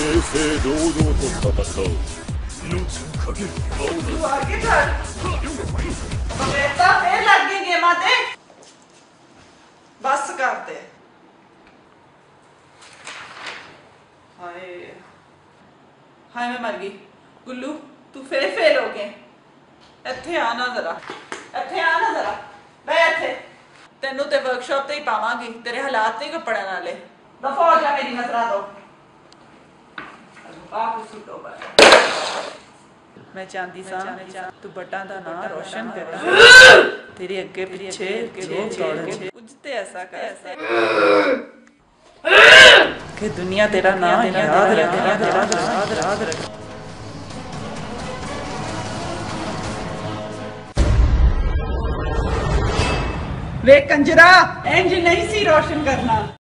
々堂々と戦う命をかける तू आगे चल बेटा फिर लग गई गेम आते बस कर दे हाय हाय मैं मर गई गुल्लू तू फिर फेल हो गए ਇੱਥੇ ਆ ਨਾ ਜ਼ਰਾ ਬੈ ਇੱਥੇ ਤੈਨੂੰ ਤੇ ਵਰਕਸ਼ਾਪ ਤੇ ਹੀ ਪਾਵਾਂਗੀ ਤੇਰੇ ਹਾਲਾਤ ਨਹੀਂ ਕੱਪੜਿਆਂ ਨਾਲੇ ਦਫਾ ਹੋ ਜਾ ਮੇਰੀ ਨਜ਼ਰਾਂ ਤੋਂ ਆਪ ਸੁਟੋ ਬੈ मैं चाहती सा तू बटा दा नाम रोशन करे तेरे अगे पीछे कुछ ऐसा कर कि दुनिया तेरा नाम याद रखे वे कंजरा इंज नहीं सी रोशन करना।